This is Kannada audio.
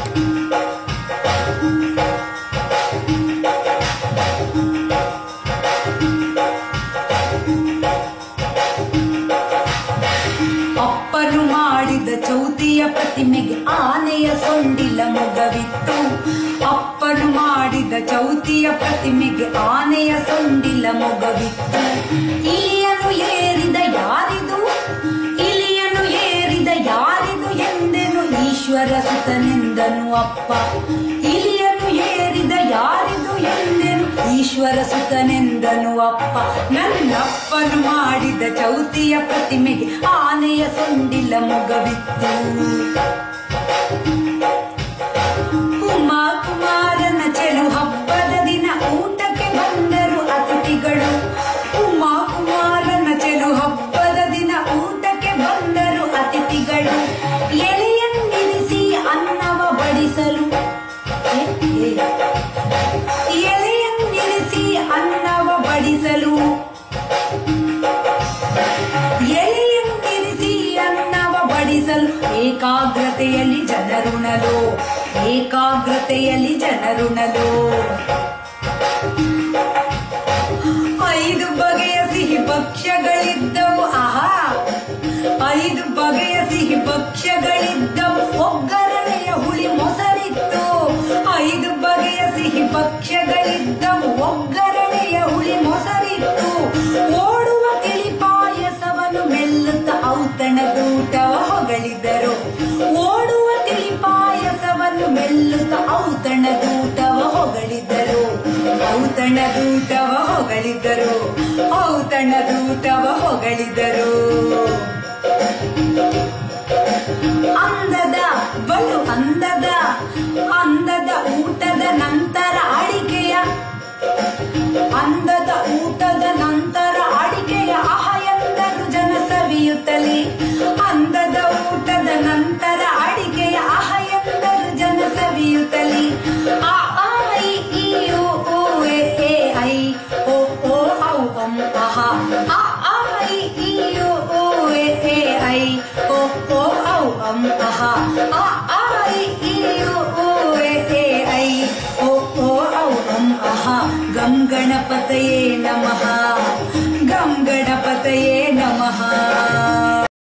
ಅಪ್ಪನು ಮಾಡಿದ ಚೌತಿಯ ಪ್ರತಿಮೆಗೆ ಆನೆಯ ಸೊಂಡಿಲ ಮೊಗವಿತ್ತು. ಅಪ್ಪನು ಮಾಡಿದ ಚೌತಿಯ ಪ್ರತಿಮೆಗೆ ಆನೆಯ ಸೊಂಡಿಲ ಮೊಗವಿತ್ತು. ಇಲಿಯನು ಏರಿದ ಯಾರಿದು, ಇಲಿಯನು ಏರಿದ ಯಾರಿದು ಎಂದೆನು ಈಶ್ವರ ಸುತನೆಂದನು ಅಪ್ಪ. ಇಲಿಯನು ಏರಿದ ಯಾರಿದು ಎಂದೆನು ಈಶ್ವರ ಸುತನೆಂದನು ಅಪ್ಪ. ನನ್ನಪ್ಪನು ಮಾಡಿದ ಚೌತಿಯ ಪ್ರತಿಮೆಗೆ ಆನೆಯ ಸೊಂಡಿಲ ಮೊಗವಿತ್ತು. ಉಮಾ ಕುಮಾರನ ಚೆಲು ಹಬ್ಬದ ದಿನ ಊಟಕ್ಕೆ ಬಂದರು ಅತಿಥಿಗಳು. ಉಮಾ ಕುಮಾರನ ಚೆಲು ಹಬ್ಬದ ದಿನ ಊಟಕ್ಕೆ ಬಂದರು ಅತಿಥಿಗಳು. ಎಲೆಯನ್ನಿರಿಸಿ ಅನ್ನವ ಬಡಿಸಲು, ಎಲೆಯನ್ನಿರಿಸಿ ಅನ್ನವ ಬಡಿಸಲು, ಎಲೆಯನ್ನಿರಿಸಿ ಅನ್ನವ ಬಡಿಸಲು ಏಕಾಗ್ರತೆಯಲ್ಲಿ ಜನರುಣಲು, ಏಕಾಗ್ರತೆಯಲ್ಲಿ ಜನರುಣಲು. 5 ಬಗೆಯ ಸಿಹಿ ಭಕ್ಷ್ಯಗಳಿದ್ದವು. ಆಹಾ, 5 ಬಗೆಯ ಸಿಹಿ ಭಕ್ಷ್ಯಗಳಿದ್ದವು. ಒಗ್ಗರಣೆಯ ಹುಳಿ ಮೊಸರಿತ್ತು. 5 ಬಗೆಯ ಸಿಹಿ ಭಕ್ಷ್ಯಗಳಿದ್ದವು. ಒಗ್ಗರಣೆಯ ಹುಳಿ ಮೊಸರಿತ್ತು. ಓಡುವ ತಿಳಿ ಪಾಯಸವನ್ನು ಮೆಲ್ಲುತ್ತ ಔತಣದೂಟವ ಹೊಗಳಿದರು. ಓಡುವ ತಿಳಿ ಪಾಯಸವನ್ನು ಮೆಲ್ಲುತ್ತ ಔತಣದೂಟವ ಹೊಗಳಿದರು. ಔತಣದೂಟವ ಹೊಗಳಿದರು. ಔತಣದೂಟವ ಹೊಗಳಿದರು. ಅಂದದ ಬಲು ಅಂದದ ಅಂದದ ಊಟದ ನಂತರ ಅಡಿಕೆಯ, ಅಂದದ ಊಟದ ನಂತರ ಅಡಿಕೆಯ ಆಹ ಎಂದರು ಜನ ಸವಿಯುತ್ತಲೇ. ಅಂದದ ಊಟದ ನಂತರ ಅಡಿಕೆಯ ಆಹ ಎಂದರು ಜನ ಸವಿಯುತ್ತಲೇ. ಆ ಐ ಈ ಓ ಎ ಐ ಓ ಓ ಔ ಅಂ ಅಹ. ಆ ಐ ಈ ಓ ಎ ಐ ಓ ಓ ಔ ಅಂ ಅಹ. ಆ ಐ ಈ ಓ ಎ ಐ ಓ ಓ ಔ ಅಂ ಅಹ. ಗಂ ಗಣಪತಯೇ ನಮಃ, ಗಂ ಗಣಪತಯೇ ನಮಃ.